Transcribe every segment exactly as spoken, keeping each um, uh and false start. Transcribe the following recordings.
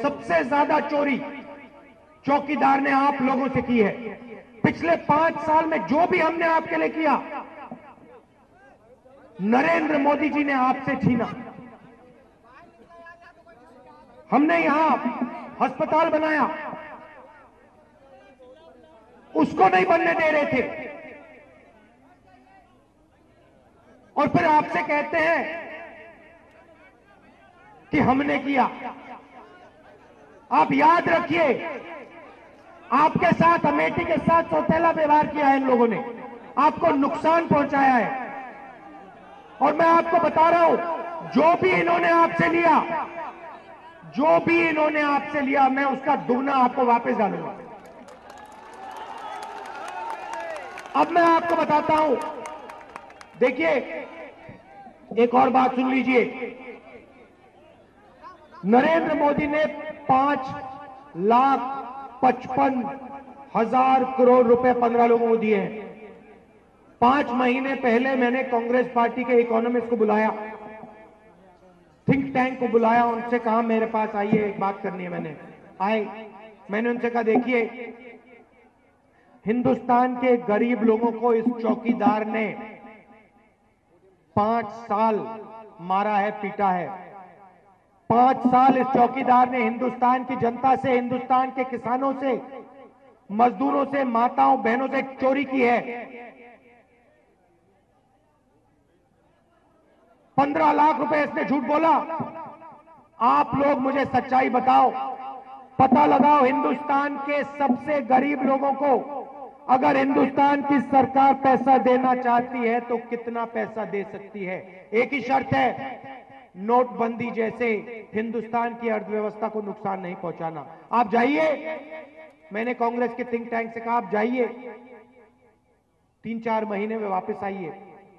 सबसे ज्यादा चोरी चौकीदार ने आप लोगों से की है। पिछले पांच साल में जो भी हमने आपके लिए किया, नरेंद्र मोदी जी ने आपसे छीना। हमने यहां अस्पताल बनाया, उसको नहीं बनने दे रहे थे, और फिर आपसे कहते हैं कि हमने किया। आप याद रखिए, आपके साथ, अमेठी के साथ सौतेला व्यवहार किया है इन लोगों ने, आपको नुकसान पहुंचाया है। और मैं आपको बता रहा हूं, जो भी इन्होंने आपसे लिया, जो भी इन्होंने आपसे लिया, मैं उसका दुगना आपको वापस डालूंगा। अब मैं आपको बताता हूं, देखिए एक और बात सुन लीजिए। नरेंद्र मोदी ने पांच लाख पचपन हजार करोड़ रुपए पंद्रह लोगों को दिए हैं। पांच महीने पहले मैंने कांग्रेस पार्टी के इकोनॉमिस्ट को बुलाया, थिंक टैंक को बुलाया, उनसे कहा मेरे पास आइए, एक बात करनी है। मैंने आए मैंने उनसे कहा देखिए, हिंदुस्तान के गरीब लोगों को इस चौकीदार ने पांच साल मारा है, पीटा है। पांच साल इस चौकीदार ने हिंदुस्तान की जनता से, हिंदुस्तान के किसानों से, मजदूरों से, माताओं बहनों से चोरी की है। पंद्रह लाख रुपए इसने झूठ बोला। आप लोग मुझे सच्चाई बताओ, पता लगाओ हिंदुस्तान के सबसे गरीब लोगों को अगर हिंदुस्तान की सरकार पैसा देना चाहती है तो कितना पैसा दे सकती है। एक ही शर्त है, नोटबंदी जैसे हिंदुस्तान की अर्थव्यवस्था को नुकसान नहीं पहुंचाना। आप जाइए, मैंने कांग्रेस के थिंक टैंक से कहा आप जाइए, तीन चार महीने में वापस आइए,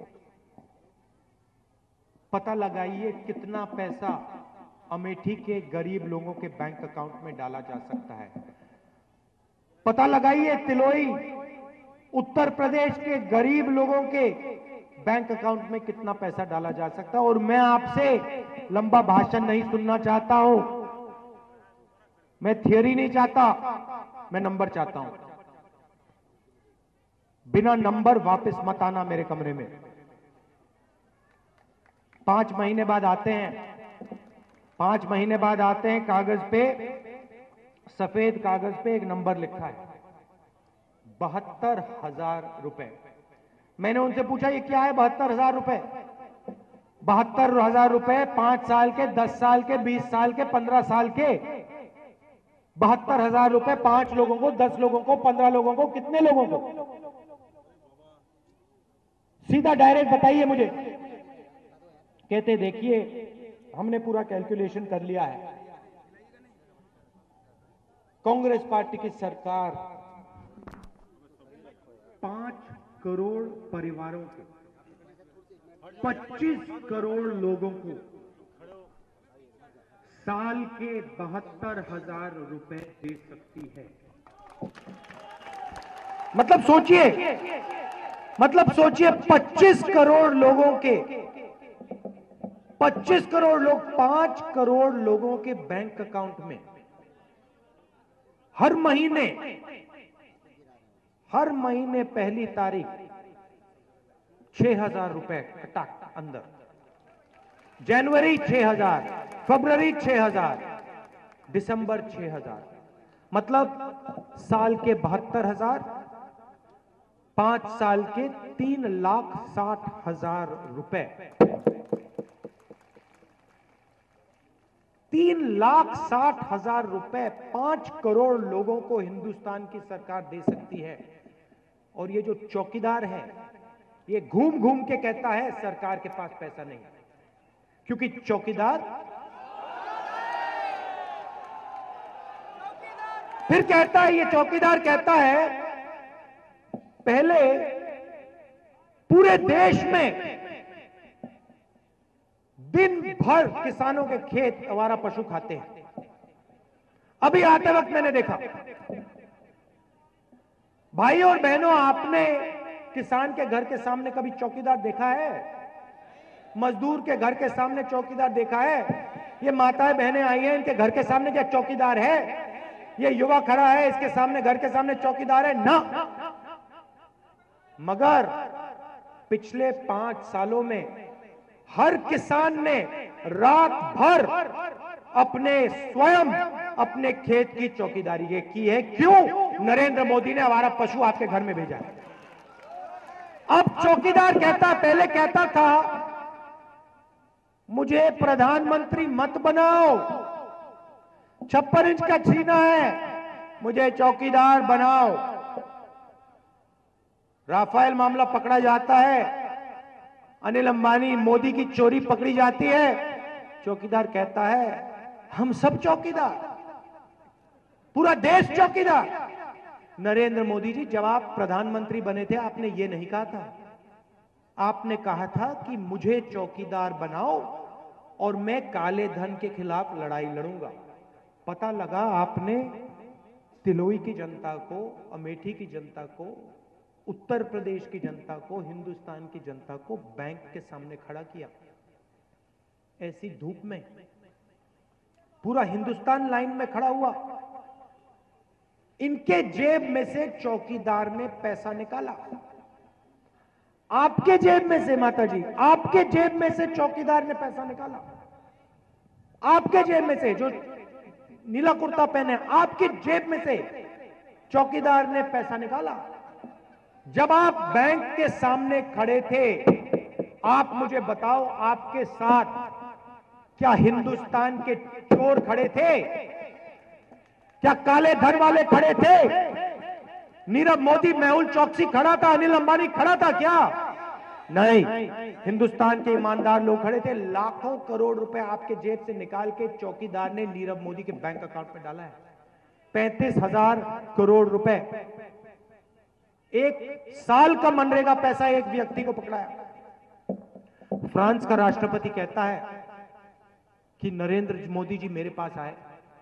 पता लगाइए कितना पैसा अमेठी के गरीब लोगों के बैंक अकाउंट में डाला जा सकता है। पता लगाइए तिलोई, उत्तर प्रदेश के गरीब लोगों के बैंक अकाउंट में कितना पैसा डाला जा सकता है। और मैं आपसे लंबा भाषण नहीं सुनना चाहता हूं, मैं थियरी नहीं चाहता, मैं नंबर चाहता हूं। बिना नंबर वापस मत आना मेरे कमरे में। पांच महीने बाद आते हैं, पांच महीने बाद आते हैं, कागज पे, सफेद कागज पे एक नंबर लिखा है, बहत्तर हजार रुपए। मैंने उनसे पूछा ये क्या है बहत्तर हजार रुपए? बहत्तर हजार रुपए पांच साल के, दस साल के, बीस साल के, पंद्रह साल के, बहत्तर हजार रुपए पांच लोगों को, दस लोगों को, पंद्रह लोगों को, कितने लोगों को? सीधा डायरेक्ट बताइए मुझे। कहते देखिए हमने पूरा कैलकुलेशन कर लिया है, कांग्रेस पार्टी की सरकार पांच करोड़ परिवारों को, पच्चीस करोड़ लोगों को साल के बहत्तर हजार रुपए दे सकती है। मतलब सोचिए, मतलब सोचिए पच्चीस करोड़ लोगों के, पच्चीस करोड़ लोग, पांच करोड़ लोगों के बैंक अकाउंट में हर महीने, हर महीने पहली तारीख छह हजार रुपए कटाक अंदर, जनवरी छह हजार, फरवरी छह हजार, दिसंबर छह हजार, मतलब साल के बहत्तर हजार, पांच साल के तीन लाख साठ हजार रुपए, तीन लाख साठ हजार रुपए पांच करोड़ लोगों को हिंदुस्तान की सरकार दे सकती है। और ये जो चौकीदार है ये घूम घूम के कहता है सरकार के पास पैसा नहीं, क्योंकि चौकीदार फिर कहता है, ये चौकीदार कहता है पहले पूरे देश में दिन भर किसानों के खेत आवारा पशु खाते हैं। अभी आते वक्त मैंने देखा, भाई और बहनों, आपने किसान के घर के सामने कभी चौकीदार देखा है? मजदूर के घर के सामने चौकीदार देखा है? ये माताएं बहनें आई हैं, इनके घर के सामने क्या चौकीदार है? ये युवा खड़ा है, इसके सामने, घर के सामने चौकीदार है ना? मगर पिछले पांच सालों में हर किसान ने रात भर अपने स्वयं अपने खेत की चौकीदारी ये की है। क्यों? नरेंद्र मोदी ने हमारा पशु आपके घर में भेजा है। अब चौकीदार कहता, पहले कहता था मुझे प्रधानमंत्री मत बनाओ, छप्पन इंच का सीना है, मुझे चौकीदार बनाओ। राफेल मामला पकड़ा जाता है, अनिल अंबानी मोदी की चोरी पकड़ी जाती है, चौकीदार कहता है हम सब चौकीदार, पूरा देश चौकीदार। नरेंद्र मोदी जी, जब आप प्रधानमंत्री बने थे आपने ये नहीं कहा था, आपने कहा था कि मुझे चौकीदार बनाओ और मैं काले धन के खिलाफ लड़ाई लड़ूंगा। पता लगा आपने तिलोई की जनता को, अमेठी की जनता को, उत्तर प्रदेश की जनता को, हिंदुस्तान की जनता को बैंक के सामने खड़ा किया। ऐसी धूप में पूरा हिंदुस्तान लाइन में खड़ा हुआ। इनके जेब में से चौकीदार ने पैसा निकाला, आपके जेब में से, माता जी, आपके जेब में से चौकीदार ने पैसा निकाला। आपके जेब में से, जो नीला कुर्ता पहने, आपकी जेब में से चौकीदार ने पैसा निकाला। जब आप बैंक के सामने खड़े थे, आप मुझे बताओ, आपके साथ क्या हिंदुस्तान के चोर खड़े थे? क्या काले धन वाले खड़े थे? नीरव मोदी, मेहुल चौकसी खड़ा था, अनिल अंबानी खड़ा था क्या? नहीं, हिंदुस्तान के ईमानदार लोग खड़े थे। लाखों करोड़ रुपए आपके जेब से निकाल के चौकीदार ने नीरव मोदी के बैंक अकाउंट में डाला है। पैंतीस हजार करोड़ रुपए, एक साल का मनरेगा पैसा एक व्यक्ति को पकड़ाया। फ्रांस का राष्ट्रपति कहता है कि नरेंद्र मोदी जी मेरे पास आए,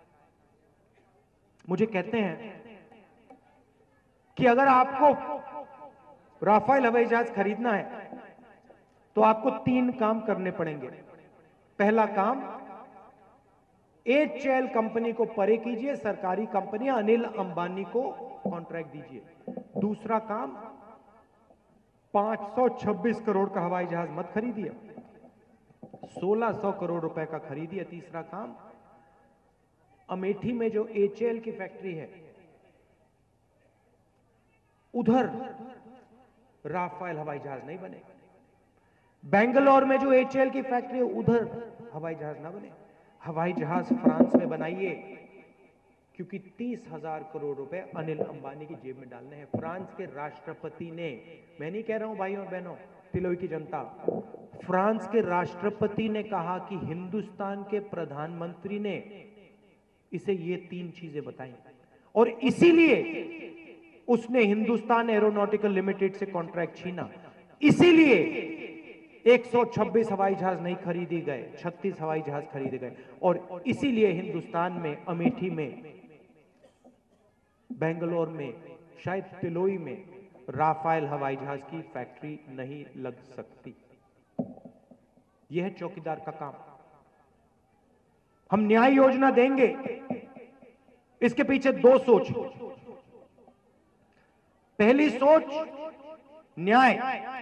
मुझे कहते हैं कि अगर आपको राफेल हवाई जहाज खरीदना है तो आपको तीन काम करने पड़ेंगे। पहला काम, एच ए एल कंपनी को परे कीजिए, सरकारी कंपनी अनिल अंबानी को कॉन्ट्रैक्ट दीजिए। दूसरा काम, पांच सौ छब्बीस करोड़ का हवाई जहाज मत खरीदिए, सोलह सौ करोड़ रुपए का खरीदिए। तीसरा काम, अमेठी में जो एच ए एल की फैक्ट्री है उधर राफेल हवाई जहाज नहीं बने। बेंगलोर में जो एच ए एल की फैक्ट्री है उधर हवाई जहाज ना बने। हवाई जहाज फ्रांस में बनाइए, क्योंकि तीस हजार करोड़ रुपए अनिल अंबानी की जेब में डालने हैं। फ्रांस के राष्ट्रपति ने, मैं नहीं कह रहा हूं भाइयों और बहनों, तिलोई की जनता, फ्रांस के राष्ट्रपति ने कहा कि हिंदुस्तान के प्रधानमंत्री ने इसे ये तीन चीजें बताई और इसीलिए उसने हिंदुस्तान एरोनॉटिकल लिमिटेड से कॉन्ट्रैक्ट छीना। इसीलिए एक सौ छब्बीस हवाई जहाज नहीं खरीदी गए, छत्तीस हवाई जहाज खरीदे गए। और इसीलिए हिंदुस्तान में, अमेठी में, बेंगलोर में, शायद तिलोई में राफेल हवाई जहाज की फैक्ट्री नहीं लग सकती। यह है चौकीदार का काम। हम न्याय योजना देंगे, इसके पीछे दो सोच। पहली सोच, न्याय।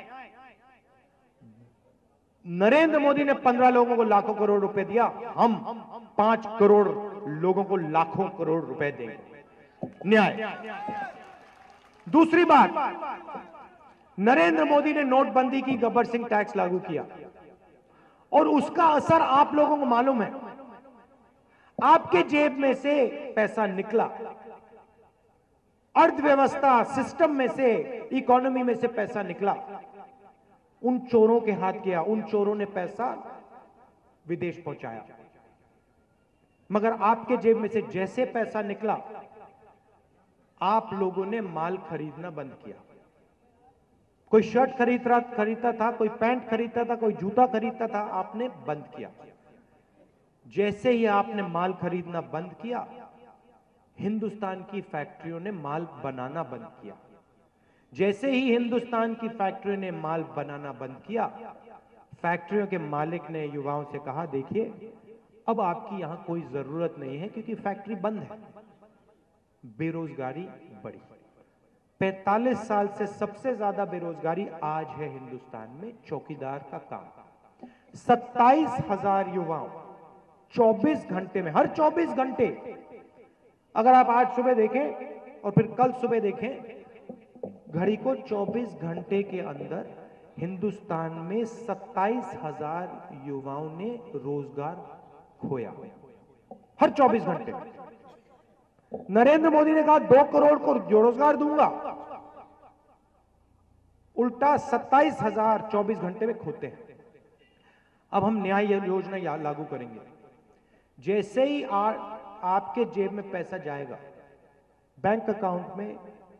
नरेंद्र मोदी ने पंद्रह लोगों को लाखों करोड़ रुपए दिया, हम पांच करोड़ लोगों को लाखों करोड़ रुपए देंगे, न्याय। दूसरी बात, नरेंद्र मोदी ने नोटबंदी की, गब्बर सिंह टैक्स लागू किया और उसका असर आप लोगों को मालूम है। आपके जेब में से पैसा निकला, अर्थव्यवस्था, सिस्टम में से, इकोनॉमी में से पैसा निकला, उन चोरों के हाथ गया, उन चोरों ने पैसा विदेश पहुंचाया। मगर आपके जेब में से जैसे पैसा निकला, आप लोगों ने माल खरीदना बंद किया। कोई शर्ट खरीद रहा खरीदता था, कोई पैंट खरीदता था, कोई जूता खरीदता था, आपने बंद किया। जैसे ही आपने माल खरीदना बंद किया, हिंदुस्तान की फैक्ट्रियों ने माल बनाना बंद किया। जैसे ही हिंदुस्तान की फैक्ट्रियों ने माल बनाना बंद किया, फैक्ट्रियों के मालिक ने युवाओं से कहा, देखिए अब आपकी यहां कोई जरूरत नहीं है क्योंकि फैक्ट्री बंद है, बेरोजगारी बढ़ी। पैंतालीस साल से सबसे ज्यादा बेरोजगारी आज है हिंदुस्तान में, चौकीदार का काम। सत्ताईस हजार युवाओं चौबीस घंटे में, हर चौबीस घंटे, अगर आप आज सुबह देखें और फिर कल सुबह देखें, घड़ी को चौबीस घंटे के अंदर हिंदुस्तान में सत्ताईस हजार युवाओं ने रोजगार खोया, हर चौबीस घंटे। नरेंद्र मोदी ने कहा दो करोड़ को रोजगार दूंगा, उल्टा सत्ताईस हजार चौबीस घंटे में खोते हैं। अब हम न्याय योजना लागू करेंगे। जैसे ही आ, आपके जेब में पैसा जाएगा, बैंक अकाउंट में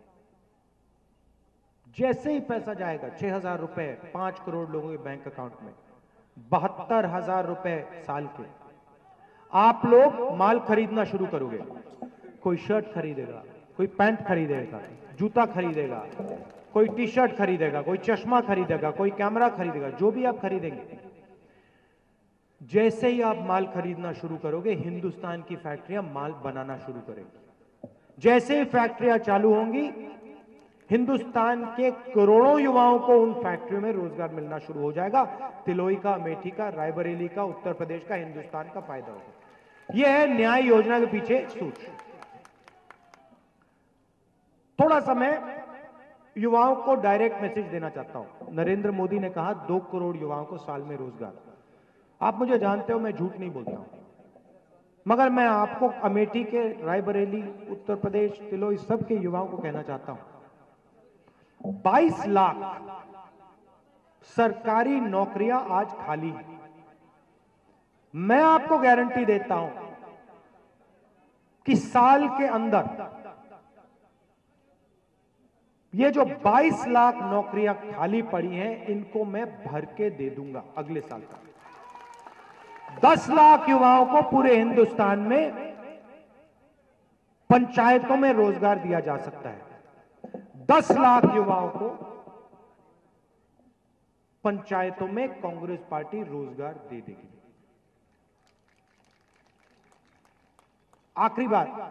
जैसे ही पैसा जाएगा, छह हजार रुपए पांच करोड़ लोगों के बैंक अकाउंट में, बहत्तर हजार रुपए साल के, आप लोग माल खरीदना शुरू करोगे। कोई शर्ट खरीदेगा, कोई पैंट खरीदेगा, जूता खरीदेगा, कोई टी शर्ट खरीदेगा, कोई चश्मा खरीदेगा, कोई कैमरा खरीदेगा, जो भी आप खरीदेंगे, जैसे ही आप माल खरीदना शुरू करोगे, हिंदुस्तान की फैक्ट्रियां माल बनाना शुरू करेंगी। जैसे ही फैक्ट्रियां चालू होंगी, हिंदुस्तान के करोड़ों युवाओं को उन फैक्ट्रियों में रोजगार मिलना शुरू हो जाएगा। तिलोई का, अमेठी का, रायबरेली का, उत्तर प्रदेश का, हिंदुस्तान का फायदा होगा। यह है न्याय योजना के पीछे सोच। थोड़ा सा मैं युवाओं को डायरेक्ट मैसेज देना चाहता हूं। नरेंद्र मोदी ने कहा दो करोड़ युवाओं को साल में रोजगार। आप मुझे जानते हो, मैं झूठ नहीं बोलता हूं, मगर मैं आपको अमेठी के, रायबरेली, उत्तर प्रदेश, तिलोई, सब के युवाओं को कहना चाहता हूं, बाईस लाख सरकारी नौकरियां आज खाली हैं। मैं आपको गारंटी देता हूं कि साल के अंदर ये जो बाईस लाख नौकरियां खाली पड़ी हैं, इनको मैं भर के दे दूंगा अगले साल तक। दस लाख युवाओं को पूरे हिंदुस्तान में पंचायतों में रोजगार दिया जा सकता है। दस लाख युवाओं को पंचायतों में कांग्रेस पार्टी रोजगार दे देगी। आखिरी बात,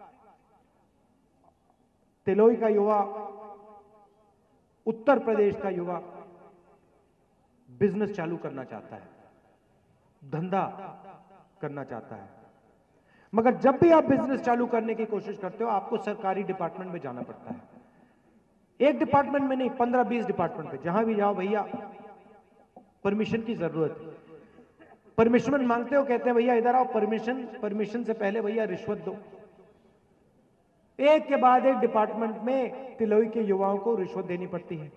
तिलोई का युवा, उत्तर प्रदेश का युवा बिजनेस चालू करना चाहता है, धंधा करना चाहता है, मगर जब भी आप बिजनेस चालू करने की कोशिश करते हो, आपको सरकारी डिपार्टमेंट में जाना पड़ता है। एक डिपार्टमेंट में नहीं, पंद्रह बीस डिपार्टमेंट पे, जहां भी जाओ भैया परमिशन की जरूरत है। परमिशन मांगते हो, कहते हैं भैया इधर आओ, परमिशन परमिशन से पहले भैया रिश्वत दो। एक के बाद एक डिपार्टमेंट में तिलोई के युवाओं को रिश्वत देनी पड़ती है।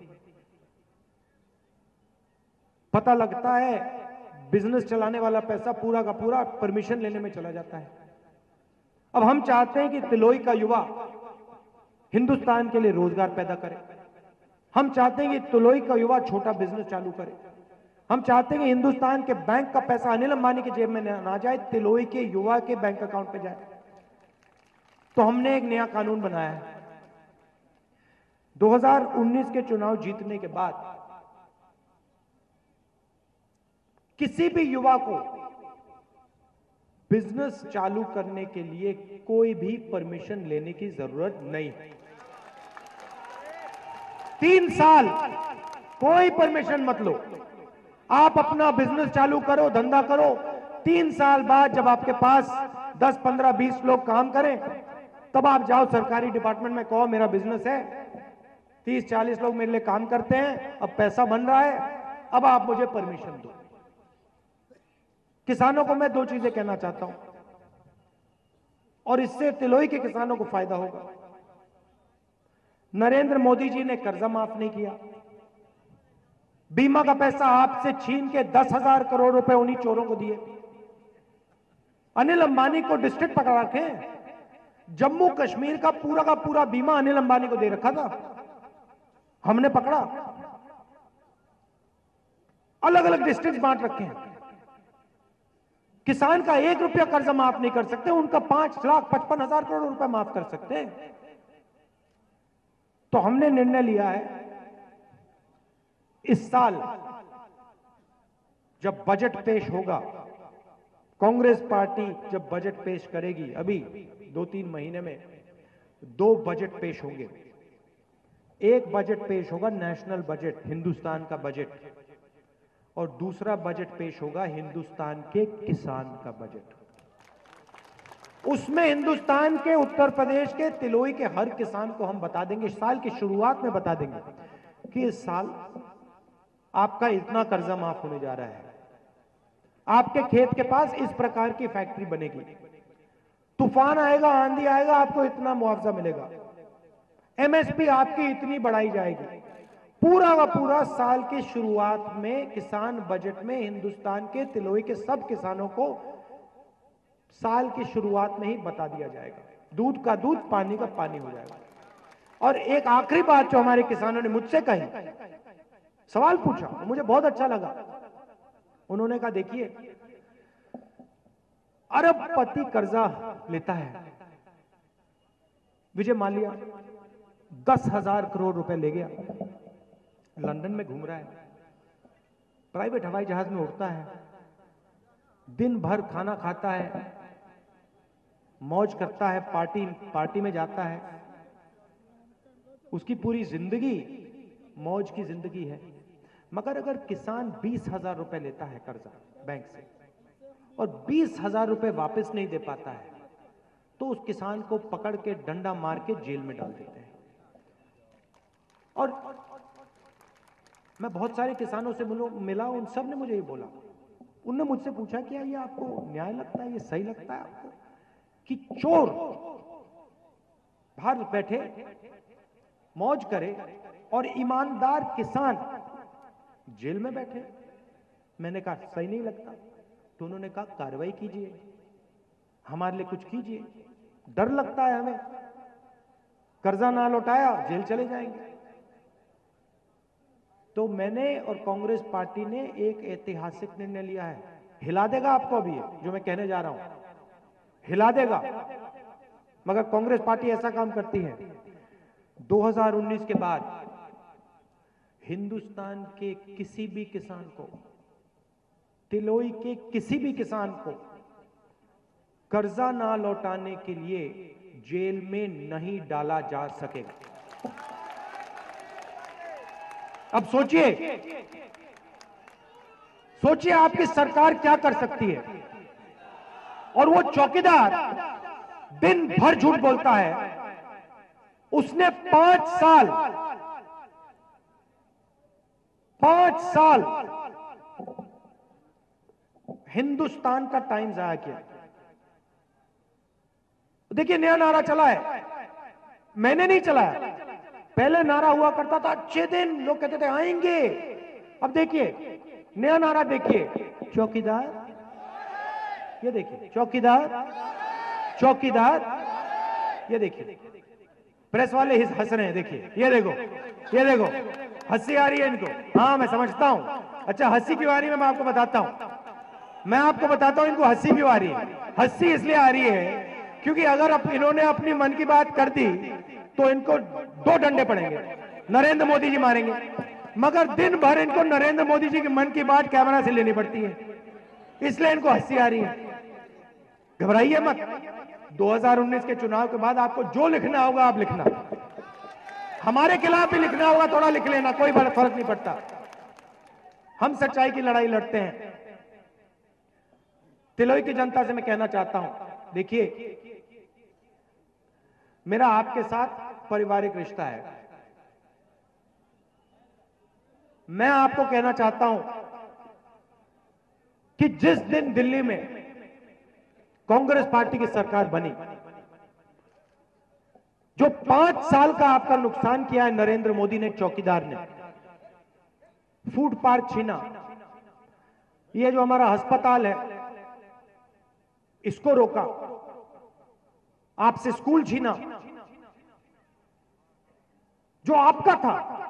पता लगता है बिजनेस चलाने वाला पैसा पूरा का पूरा परमिशन लेने में चला जाता है। अब हम चाहते हैं कि तिलोई का युवा हिंदुस्तान के लिए रोजगार पैदा करे। हम चाहते हैं कि तिलोई का युवा छोटा बिजनेस चालू करे। हम चाहते हैं कि हिंदुस्तान के बैंक का पैसा अनिल अंबानी की जेब में ना जाए, तिलोई के युवा के बैंक अकाउंट पे जाए। तो हमने एक नया कानून बनाया है। दो हज़ार उन्नीस के चुनाव जीतने के बाद किसी भी युवा को बिजनेस चालू करने के लिए कोई भी परमिशन लेने की जरूरत नहीं। तीन साल कोई परमिशन मत लो, आप अपना बिजनेस चालू करो, धंधा करो। तीन साल बाद जब आपके पास दस पंद्रह बीस लोग काम करें, तब आप जाओ सरकारी डिपार्टमेंट में, कहो मेरा बिजनेस है, तीस चालीस लोग मेरे लिए काम करते हैं, अब पैसा बन रहा है, अब आप मुझे परमिशन दो। किसानों को मैं दो चीजें कहना चाहता हूं, और इससे तिलोई के किसानों को फायदा होगा। नरेंद्र मोदी जी ने कर्जा माफ नहीं किया, बीमा का पैसा आपसे छीन के दस हजार करोड़ रुपए उन्हीं चोरों को दिए। अनिल अंबानी को डिस्ट्रिक्ट पकड़ा रखे, जम्मू कश्मीर का पूरा का पूरा बीमा अनिल अंबानी को दे रखा था, हमने पकड़ा। अलग अलग डिस्ट्रिक्ट बांट रखे हैं। किसान का एक रुपया कर्जा माफ नहीं कर सकते, उनका पांच लाख पचपन हजार करोड़ रुपए माफ कर सकते हैं। तो हमने निर्णय लिया है, इस साल जब बजट पेश होगा कांग्रेस पार्टी जब बजट पेश करेगी, अभी दो तीन महीने में दो बजट पेश होंगे। एक बजट पेश होगा नेशनल बजट, हिंदुस्तान का बजट, और दूसरा बजट पेश होगा हिंदुस्तान के किसान का बजट। उसमें हिंदुस्तान के उत्तर प्रदेश के तिलोई के हर किसान को हम बता देंगे, साल की शुरुआत में बता देंगे कि इस साल आपका इतना कर्जा माफ होने जा रहा है, आपके खेत के पास इस प्रकार की फैक्ट्री बनेगी, तूफान आएगा, आंधी आएगा, आपको इतना मुआवजा मिलेगा, एमएसपी आपकी इतनी बढ़ाई जाएगी। पूरा का पूरा साल की शुरुआत में किसान बजट में हिंदुस्तान के तिलोई के सब किसानों को साल की शुरुआत में ही बता दिया जाएगा। दूध का दूध, पानी का पानी हो जाएगा। और एक आखिरी बात जो हमारे किसानों ने मुझसे कही, सवाल पूछा, मुझे बहुत अच्छा लगा। उन्होंने कहा, देखिए अरबपति कर्जा लेता है, विजय माल्या दस हजार करोड़ रुपए ले गया, लंदन में घूम रहा है, प्राइवेट हवाई जहाज में उड़ता है, दिन भर खाना खाता है, मौज करता है, पार्टी पार्टी में जाता है, उसकी पूरी जिंदगी मौज की जिंदगी है। मगर अगर किसान बीस हजार रुपए लेता है कर्जा बैंक से और बीस हजार रुपए वापस नहीं दे पाता है, तो उस किसान को पकड़ के डंडा मार के जेल में डाल देते हैं। और मैं बहुत सारे किसानों से मिला, उन सब ने मुझे ये बोला, उनने मुझसे पूछा क्या ये आपको न्याय लगता है, ये सही लगता है आपको कि चोर बाहर बैठे मौज करे और ईमानदार किसान जेल में बैठे? मैंने कहा सही नहीं लगता। तो उन्होंने कहा कार्रवाई कीजिए, हमारे लिए कुछ कीजिए, डर लगता है हमें, कर्जा ना लौटाया जेल चले जाएंगे। तो मैंने और कांग्रेस पार्टी ने एक ऐतिहासिक निर्णय लिया है, हिला देगा आपको अभी जो मैं कहने जा रहा हूं, हिला देगा। मगर कांग्रेस पार्टी ऐसा काम करती है, दो हज़ार उन्नीस के बाद हिंदुस्तान के किसी भी किसान को, तिलोई के किसी भी किसान को कर्जा ना लौटाने के लिए जेल में नहीं डाला जा सकेगा। अब सोचिए, सोचिए आपकी सरकार क्या कर सकती है। और वो चौकीदार दिन भर झूठ बोलता है, उसने पांच साल पांच साल हिंदुस्तान का टाइम जाया किया। देखिए नया नारा चला है, मैंने नहीं चलाया, पहले नारा हुआ करता था अच्छे दिन, लोग कहते थे आएंगे। अब देखिए नया नारा, देखिए चौकीदार, ये देखिए चौकीदार, चौकीदार, ये देखिए प्रेस वाले हंस रहे हैं, देखिए ये देखो, ये देखो हंसी आ रही है इनको। हाँ मैं समझता हूं, अच्छा हंसी क्यों आ रही है मैं आपको बताता हूं, मैं आपको बताता हूं इनको हंसी क्यों आ रही है। हंसी इसलिए आ रही है क्योंकि अगर अप, इन्होंने अपनी मन की बात कर दी तो इनको दो डंडे पड़ेंगे, नरेंद्र मोदी जी मारेंगे। मगर दिन भर इनको नरेंद्र मोदी जी की मन की बात कैमरा से लेनी पड़ती है, इसलिए इनको हंसी आ रही है। घबराइए मत, दो हज़ार उन्नीस के चुनाव के बाद आपको जो लिखना होगा आप लिखना, हमारे खिलाफ भी लिखना होगा थोड़ा लिख लेना, कोई बड़ा फर्क नहीं पड़ता। हम सच्चाई की लड़ाई लड़ते हैं। तिलोई की जनता से मैं कहना चाहता हूं, देखिए मेरा आपके साथ पारिवारिक रिश्ता है। मैं आपको कहना चाहता हूं कि जिस दिन दिल्ली में कांग्रेस पार्टी की सरकार बनी, जो पांच साल का आपका नुकसान किया है नरेंद्र मोदी ने, चौकीदार ने, फूड पार्क छीना, ये जो हमारा अस्पताल है इसको रोका, आपसे स्कूल छीना, जो आपका था,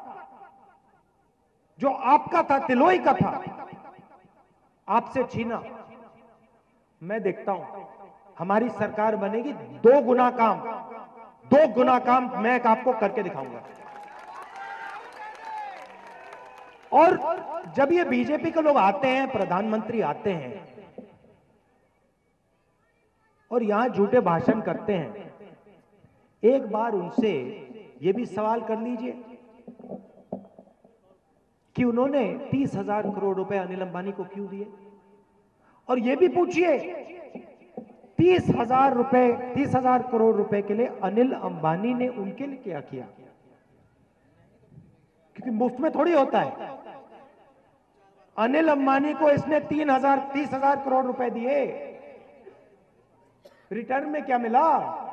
जो आपका था, तिलोई का था, आपसे छीना। मैं देखता हूं हमारी सरकार बनेगी, दो गुना काम, दो गुना काम मैं आपको करके दिखाऊंगा। और जब ये बीजेपी के लोग आते हैं, प्रधानमंत्री आते हैं, और यहां झूठे भाषण करते हैं। एक बार उनसे यह भी सवाल कर लीजिए कि उन्होंने तीस हजार करोड़ रुपए अनिल अंबानी को क्यों दिए, और यह भी पूछिए तीस हजार रुपए तीस हजार करोड़ रुपए के लिए अनिल अंबानी ने उनके लिए क्या किया, क्योंकि मुफ्त में थोड़ी होता है। अनिल अंबानी को इसने तीन हजार तीस हजार करोड़ रुपए दिए, रिटर्न में क्या मिला,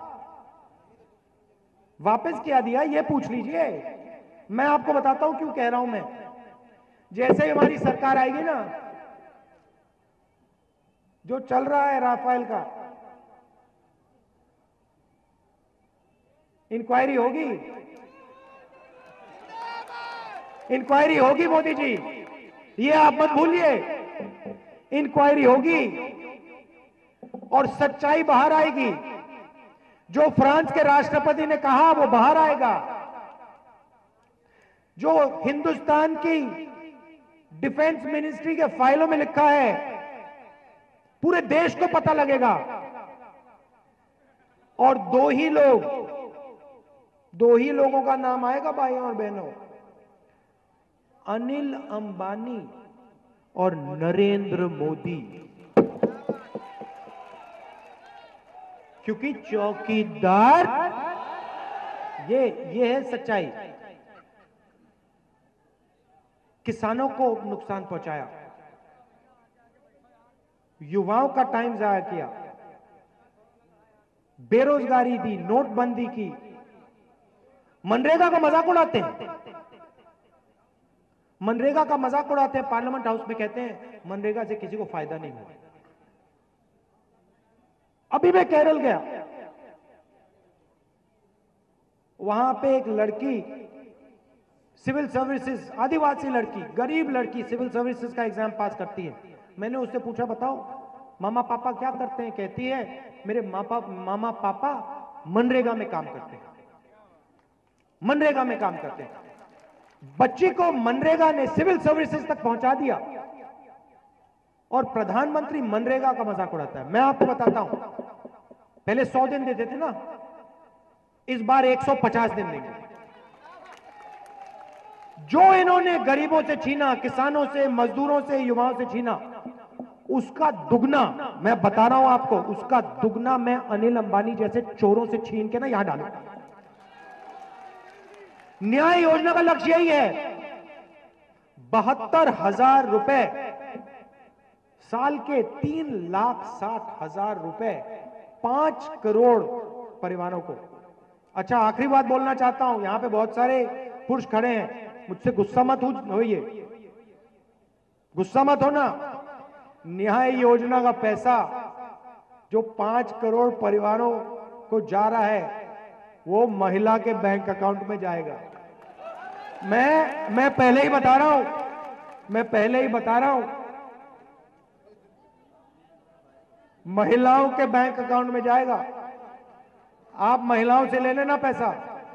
वापस क्या दिया, यह पूछ लीजिए। मैं आपको बताता हूं क्यों कह रहा हूं। मैं जैसे ही हमारी सरकार आएगी ना, जो चल रहा है राफेल का, इंक्वायरी होगी, इंक्वायरी होगी मोदी जी, ये आप मत भूलिए। इंक्वायरी होगी और सच्चाई बाहर आएगी। जो फ्रांस के राष्ट्रपति ने कहा वो बाहर आएगा। जो हिंदुस्तान की डिफेंस मिनिस्ट्री के फाइलों में लिखा है पूरे देश को पता लगेगा। और दो ही लोग दो ही लोगों का नाम आएगा भाइयों और बहनों, अनिल अंबानी और नरेंद्र मोदी, क्योंकि चौकीदार, ये ये है सच्चाई। किसानों को नुकसान पहुंचाया, युवाओं का टाइम जाया किया, बेरोजगारी दी, नोटबंदी की, मनरेगा का मजाक उड़ाते हैं। मनरेगा का मजाक उड़ाते हैं, पार्लियामेंट हाउस में कहते हैं मनरेगा से किसी को फायदा नहीं हुआ। अभी मैं केरल गया, वहां पे एक लड़की सिविल सर्विसेज, आदिवासी लड़की, गरीब लड़की सिविल सर्विसेज का एग्जाम पास करती है। मैंने उससे पूछा बताओ मामा पापा क्या करते हैं, कहती है मेरे मापा मामा पापा मनरेगा में काम करते हैं, मनरेगा में काम करते हैं। बच्ची को मनरेगा ने सिविल सर्विसेज तक पहुंचा दिया और प्रधानमंत्री मनरेगा का मजाक उड़ाता है। मैं आपको बताता हूं, पहले सौ दिन देते थे ना, इस बार एक सौ पचास दिन देंगे। जो इन्होंने गरीबों से छीना, किसानों से, मजदूरों से, युवाओं से छीना, उसका दुगना, मैं बता रहा हूं आपको, उसका दुगना मैं अनिल अंबानी जैसे चोरों से छीन के ना यहां डालूंगा। न्याय योजना का लक्ष्य यही है, बहत्तर हजार रुपए साल के, तीन लाख साठ हजार रुपए पांच करोड़ परिवारों को। अच्छा, आखिरी बात बोलना चाहता हूं, यहां पे बहुत सारे पुरुष खड़े हैं, मुझसे गुस्सा मत होइए, गुस्सा मत होना। न्याय योजना का पैसा जो पांच करोड़ परिवारों को जा रहा है वो महिला के बैंक अकाउंट में जाएगा। मैं मैं पहले ही बता रहा हूं, मैं पहले ही बता रहा हूं, महिलाओं के बैंक अकाउंट में जाएगा। आप महिलाओं से ले लेना पैसा,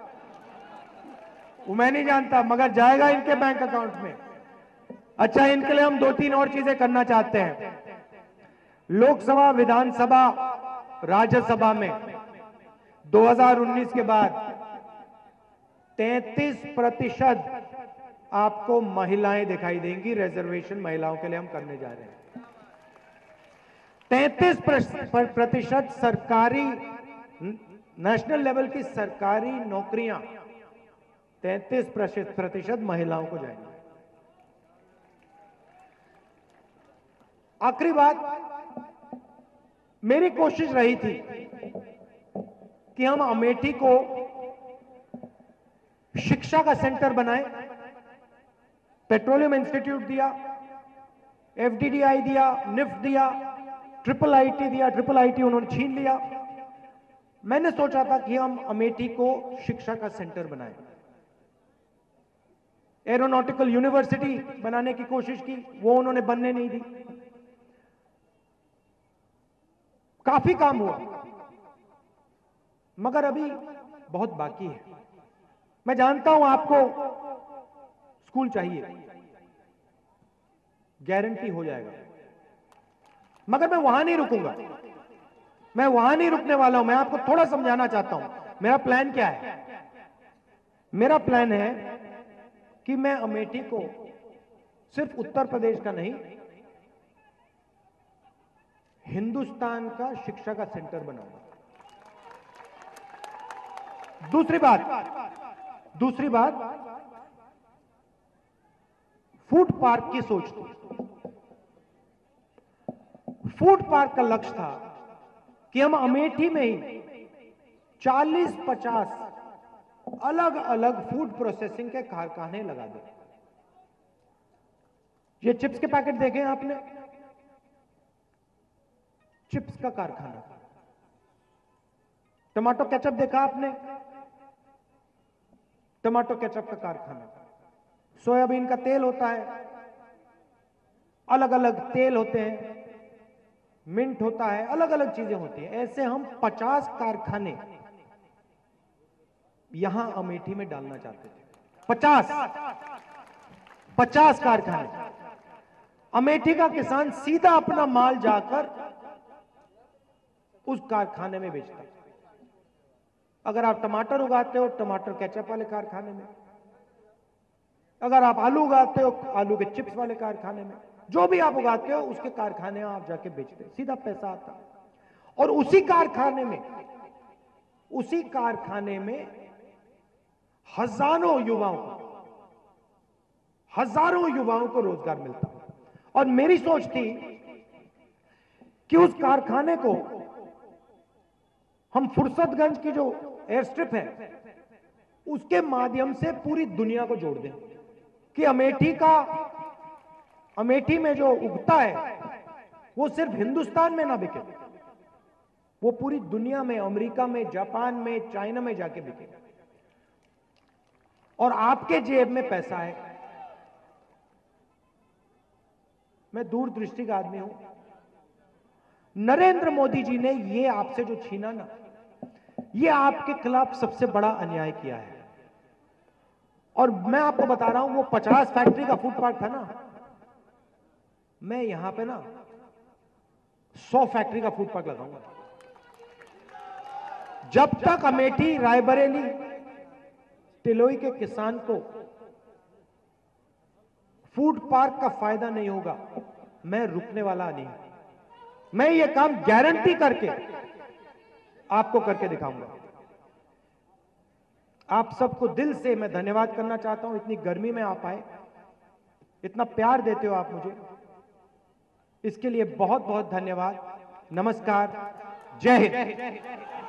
वो मैं नहीं जानता, मगर जाएगा इनके बैंक अकाउंट में। अच्छा, इनके लिए हम दो तीन और चीजें करना चाहते हैं। लोकसभा, विधानसभा, राज्यसभा में दो हज़ार उन्नीस के बाद तैंतीस प्रतिशत आपको महिलाएं दिखाई देंगी। रिजर्वेशन महिलाओं के लिए हम करने जा रहे हैं। तैंतीस प्रतिशत सरकारी, नेशनल लेवल की सरकारी नौकरियां तैंतीस प्रतिशत महिलाओं को जाएंगी। आखिरी बात, मेरी कोशिश रही थी कि हम अमेठी को शिक्षा का सेंटर बनाएं। पेट्रोलियम इंस्टीट्यूट दिया, एफडीडीआई दिया, निफ्ट दिया, ट्रिपल आईटी दिया, ट्रिपल आईटी उन्होंने छीन लिया। मैंने सोचा था कि हम अमेठी को शिक्षा का सेंटर बनाएं। एरोनॉटिकल यूनिवर्सिटी बनाने की कोशिश की, वो उन्होंने बनने नहीं दी। काफी काम हुआ, मगर अभी बहुत बाकी है। मैं जानता हूं आपको स्कूल चाहिए, गारंटी हो जाएगा, मगर मैं वहां नहीं रुकूंगा। मैं वहां नहीं रुकने वाला हूं। मैं आपको थोड़ा समझाना चाहता हूं मेरा प्लान क्या है। मेरा प्लान है कि मैं अमेठी को सिर्फ उत्तर प्रदेश का नहीं, हिंदुस्तान का शिक्षा का सेंटर बनाऊंगा। दूसरी बात दूसरी बात फूड पार्क की सोच थी। फूड पार्क का लक्ष्य था कि हम अमेठी में ही चालीस पचास अलग अलग फूड प्रोसेसिंग के कारखाने लगा दें। ये चिप्स के पैकेट देखे आपने, चिप्स का कारखाना। टमाटो केचप देखा आपने, टमाटो केचप का कारखाना। सोयाबीन का तेल होता है, अलग अलग तेल होते हैं, मिंट होता है, अलग अलग चीजें होती हैं। ऐसे हम पचास कारखाने यहां अमेठी में डालना चाहते थे। पचास पचास कारखाने। अमेठी का किसान सीधा अपना माल जाकर उस कारखाने में बेचता। अगर आप टमाटर उगाते हो, टमाटर केचप वाले कारखाने में। अगर आप आलू उगाते हो, आलू के चिप्स वाले कारखाने में। जो भी आप उगाते हो उसके कारखाने आप जाके बेचते, सीधा पैसा आता। और उसी कारखाने में उसी कारखाने में हजारों युवाओं को हजारों युवाओं को रोजगार मिलता। और मेरी सोच थी कि उस कारखाने को हम फुर्सतगंज की जो एयर स्ट्रिप है उसके माध्यम से पूरी दुनिया को जोड़ दें कि अमेठी का अमेठी में जो उगता है वो सिर्फ हिंदुस्तान में ना बिके, वो पूरी दुनिया में, अमेरिका में, जापान में, चाइना में जाके बिके। और आपके जेब में पैसा है। मैं दूरदृष्टि का आदमी हूं। नरेंद्र मोदी जी ने ये आपसे जो छीना ना, ये आपके खिलाफ सबसे बड़ा अन्याय किया है। और मैं आपको बता रहा हूं, वो पचास फैक्ट्री का फूड पार्क था ना, मैं यहां पे ना सौ फैक्ट्री का फूड पार्क लगाऊंगा। जब तक अमेठी, रायबरेली, तिलोई के किसान को फूड पार्क का फायदा नहीं होगा, मैं रुकने वाला नहीं। मैं ये काम गारंटी करके आपको करके दिखाऊंगा। आप सबको दिल से मैं धन्यवाद करना चाहता हूं। इतनी गर्मी में आप आए, इतना प्यार देते हो आप मुझे, इसके लिए बहुत बहुत धन्यवाद। नमस्कार, जय हिंद।